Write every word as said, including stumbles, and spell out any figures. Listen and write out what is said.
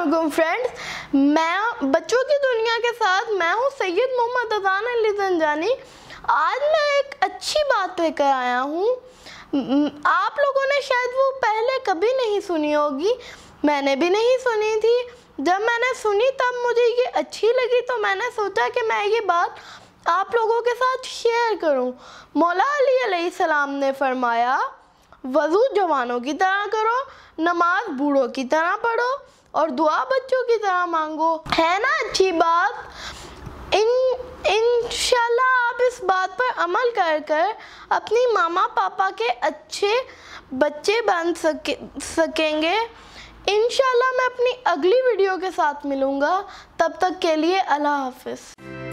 अस्सलामुअलैकुम फ्रेंड्स, मैं बच्चों की दुनिया के साथ मैं हूँ सैयद मोहम्मद अज़ान अली ज़ंजानी। आज मैं एक अच्छी बात लेकर आया हूँ। आप लोगों ने शायद वो पहले कभी नहीं सुनी होगी, मैंने भी नहीं सुनी थी। जब मैंने सुनी तब मुझे ये अच्छी लगी, तो मैंने सोचा कि मैं ये बात आप लोगों के साथ शेयर करूँ। मौला अली अलैहिस्सलाम ने फरमाया, वज़ू जवानों की तरह करो, नमाज बूढ़ों की तरह पढ़ो और दुआ बच्चों की तरह मांगो। है ना अच्छी बात? इन इंशाल्लाह आप इस बात पर अमल कर कर अपनी मामा पापा के अच्छे बच्चे बन सके सकेंगे। इंशाल्लाह मैं अपनी अगली वीडियो के साथ मिलूँगा। तब तक के लिए अल्लाह हाफ़िज़।